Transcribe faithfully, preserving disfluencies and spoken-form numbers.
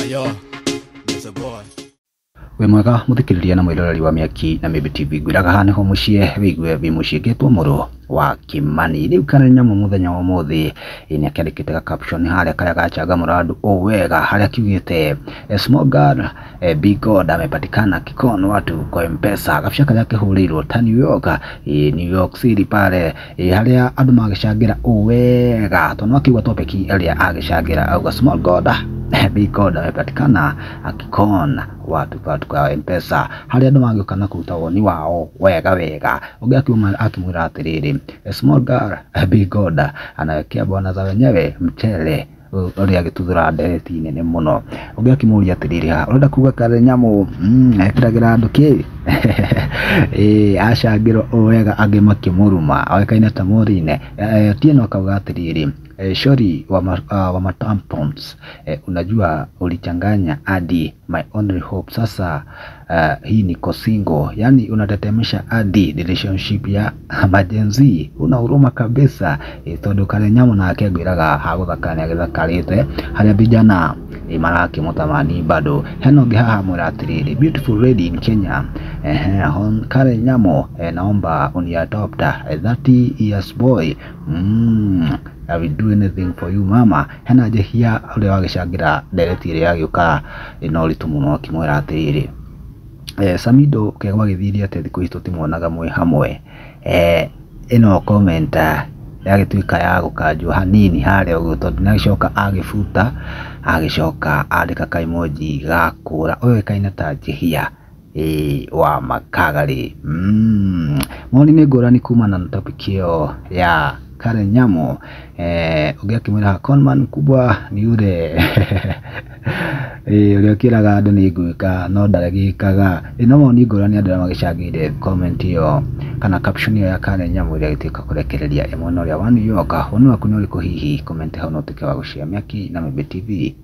Yo, that's a boy. We mwega muthikiriria na mwiroreri wa Miaki na Maybe T V gwiraga hane ho mucie wigue bi mucieketwo muro wa Kimani riu kana nyamu muthenya wa muthi ni akandikite ga caption haria kaya gachanga murandu o wega haria kiugite small girl big god amepatikana Kikono watu kwa M-Pesa gabisha kaya kihurirwo ta New York New York City pale haria andu magishangira o wega tono akiwa topic area agishangira au small god big god amepatikana Kikono watu watu kwa M-Pesa haria andu magikana kuruta woni wao wega wega ugiakiuma akimwira atiriri small girl big god anawekea bwana za wenyewe mchele uri agituthura ndereti nene muno ugiakimuria atiriri urenda kuga kare nyamu mm ekiragira andu ki eh ashagiro wega agimakimuruma awekaina tamorine tieno akauga atiriri shori wa ma, uh, wa matampons eh, unajua ulichanganya hadi my only hope sasa. Uh, hii ni kosingo yani unatetemesha hadi relationship ya majenzi una huruma kabisa eh, tondu kare nyamu na akegwiraga haguthakane agithakarite haria vijana eh, maraki mutamani bado heno gihaha muratiriri beautiful lady in Kenya eh hon kare nyamu eh, naomba uniadopta eh, thirty years boy mm I will do anything for you mama hena jehia ule wagishangira ndereti ire yagiuka ino ritu muno kimwira atiriri eh Samido kegwa githiria ate thiku hitu timuonaga mwe hamwe eh ino comment yagituika ya gukanjwa hanini haria uguo tondu nagicoka agifuta agicoka andika ka emoji gakura oyo kaina ta jehia eh wa makagari mm moni ni ngurani kumana na topic iyo ya kare nyamu eh ugiakimwira conman mkubwa ni yule eh ule kiraga andu ni gwika no ndaragikaga ino moni ngurani andu magicangire comment iyo kana caption iyo ya kare nyamu ile itika kurekereria emwe no ria wa New York onu akuni uri kuhihi comment hau no tuke wa gucia Miaki na Maybe T V.